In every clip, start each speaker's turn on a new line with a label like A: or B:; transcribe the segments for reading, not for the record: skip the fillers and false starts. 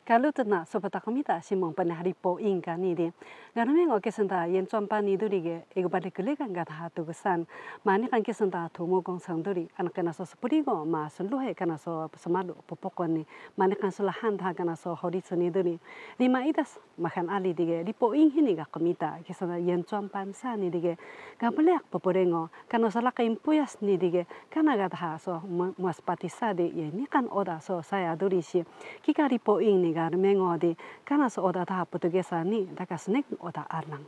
A: Kalau tena sobata kamita simong panahari po inga ni de. Garame ngo kesenta yen chompa ni duri ge ego bade kulega ga tha tu san. Mani kan kesenta thumu gong sang duri an kana so spuri go ma sunlu he kana so samadu popokon ni. Mani kan so lahan tha kana so hori suni duri. Lima idas makan ali dige di po ing hini ga kamita kesenta yen chompa sa ni dige. Ga boleh poporengo kana so laka impuyas ni dige kana ga tha so muaspati sa de ye ni kan oda so saya duri si. Kikari po ing ni Mengo di karena seodah tahap Portugesa ni dapat snack odah arlang.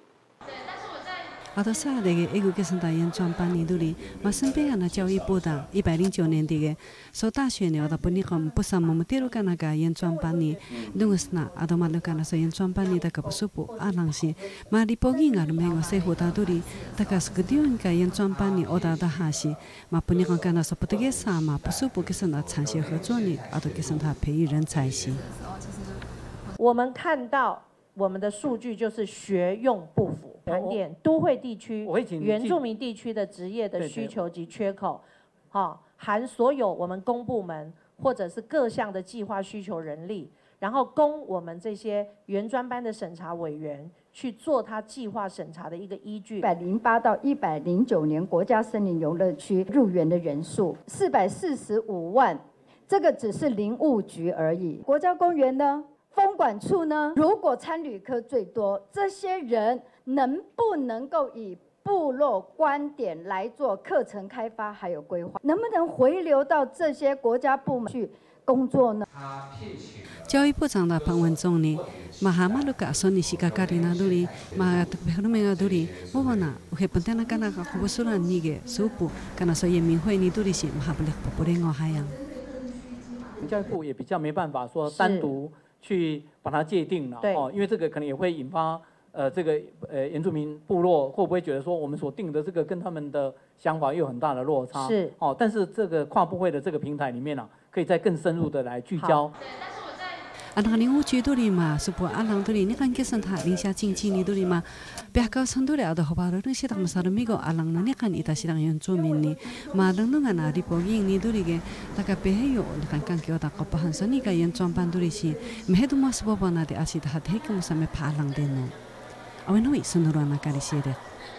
A: Atau saat ini, ego kesenta yang专班ni dulu, masih pengen nak教育部的109年的，所大学呢，odah pun ikam pusat memutirukan aga yang专班ni, dungusna atau malukan so yang专班ni dapat bersupu arlang si, mari pergi ngar mengo sehuta dulu, dapat sekediun ka yang专班ni odah dah hasi, ma pun ikam karena so Portugesa ma bersupu kesenta 产学合作ni atau kesenta 培育人才si。
B: 我们看到我们的数据就是学用不符，盘点都会地区、原住民地区的职业的需求及缺口，含所有我们公部门或者是各项的计划需求人力，然后供我们这些原专班的审查委员去做他计划审查的一个依据。
C: 108到109年国家森林游乐区入园的人数445万，这个只是林务局而已。国家公园呢？风管处呢？如果参旅科最多，这些人能不能够以部落观点来做课程开发还有规划？能不能回流到这些国家部门去工作呢？
A: 教育部长的潘文忠呢，mahamaluka soni sikakarina duli, ma tekpehumenga duli, mona uhepentena kana kubusulan nige supu, kana so yenmin会ni duli si mahabulek popurengo hayang。
D: 教育部也比较没办法说单独去把它界定了哦，因为这个可能也会引发这个原住民部落会不会觉得说我们所定的这个跟他们的想法又有很大的落差？
B: 是
D: 哦，但是这个跨部会的这个平台里面可以再更深入的来聚焦。
A: Anak ni uji dulu ma, sebuah alang dulu ni kan kesan tak linsia cincin ni dulu ma, pihak kawasan dulu ada hobaru ni sedang masalah migo alang ni kan ita sedang yang cumin ni, ma dengan ada poging ni dulu ke, tak kepeyo kan kau tak kepahan seni kan yang专班dulu si, mehedu mas sebuah nadi asyik hati kamu sampai palang deno, awen hui senuruan nakari sirik.